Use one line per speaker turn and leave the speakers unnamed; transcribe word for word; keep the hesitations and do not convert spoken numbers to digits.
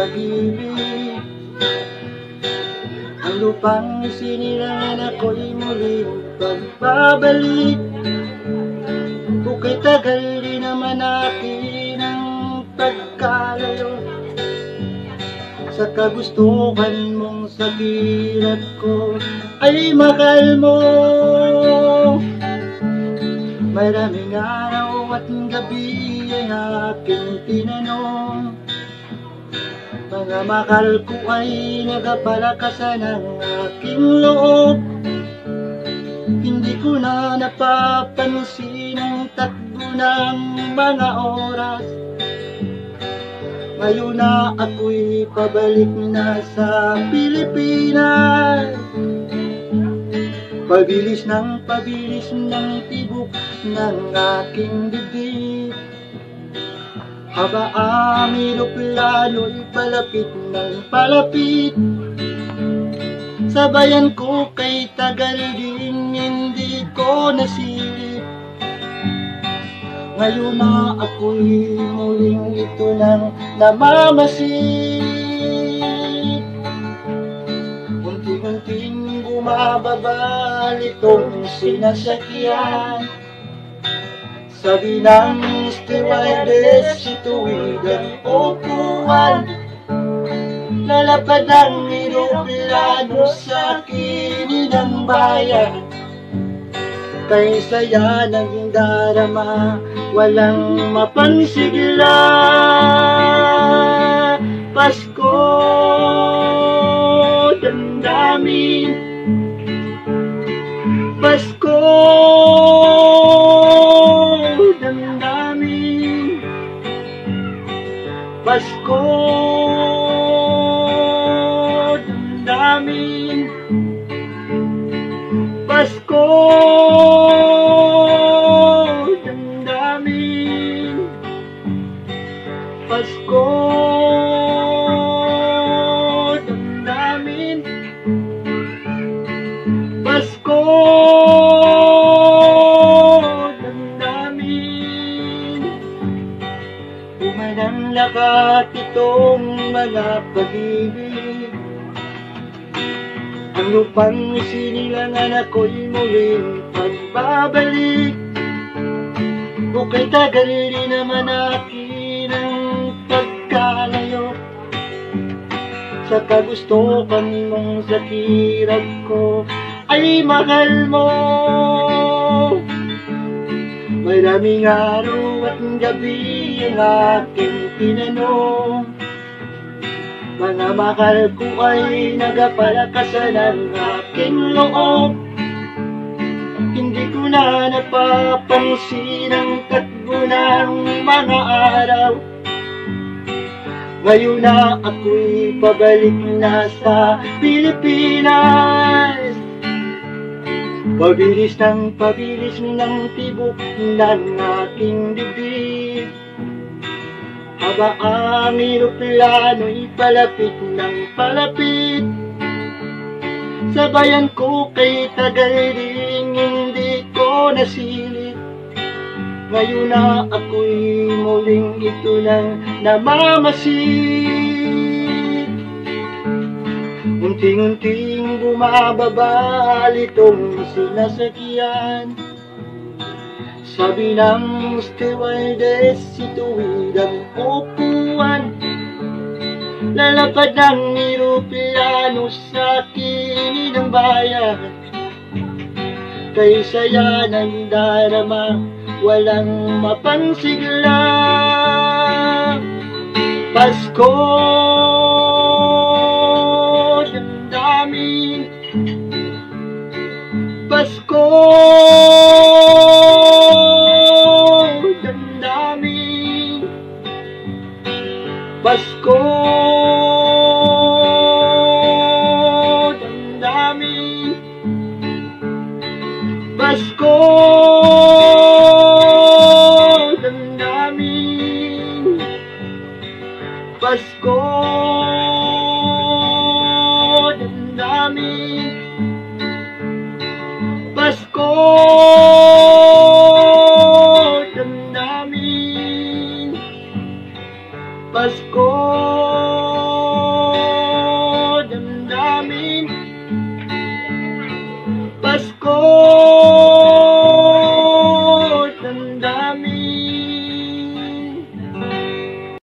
pag-ibig. Ang lupang sinilangan ako'y muling pagbabalik. Buka'y tagal di naman akin ang pagkalayo sa kagustuhan mong sabihin at ko ay mahal mo. Maraming araw at gabi ay aking tinanong, mga mahal ko ay nagapalakasan ang aking loob. Hindi ko na napapansin ang takbo ng mga oras. Ngayon na ako'y pabalik na sa Pilipinas. Pabilis ng pabilis ng tibok ng aking dibdib. Haba ang eroplano'y palapit ng palapit. Sabayan ko kay tagal din hindi ko nasilip. Ngayon na ako'y muling ito nang namamasid. Unti-unting bumababa itong sinasakyan. Sabi ng stewardess, ituwid ang upuan. Lalapad ang eroplano sa kini ng bayan. Kay saya ng darama, walang mapansigla. Pasko, damdamin. Pasko, damdamin. Pasko, damdamin. Pasko, damdamin. Pasko, damdamin. Pasko, damdamin. Umanang lakat itong mga pag-ibig. Ang lupang sinilangan ako'y muling pagbabalik. Buka'y tagal di naman akin ang pagkalayo sa kagustuhan mong sakirap ko ay mahal mo. Maraming araw at gabi ang aking tinanong, mga mahal ko ay nagapalakasan ang aking loob. Hindi ko na napapansin ang takbo ng mga araw. Ngayon na ako'y pabalik na sa Pilipinas. Pabilis ng pabilis ng tibok ng aking dibdib. Haba ang eroplano'y palapit ng palapit. Sabayan ko kay tagal din hindi ko nasilip. Ngayon na ako'y muling ito nang namamasid. Unting-unting bumababa itong sinasakyan. Sabi ng stewardess, ituwid ang upuan. Lalapad ang eroplano sa kini ng bayan. Kay saya ng darama, walang mapansigla. Pasko, damdamin. Pasko, damdamin. Pasko, damdamin. Pasko, damdamin. Pasko, damdamin. Pasko, damdamin. Pasko. mo.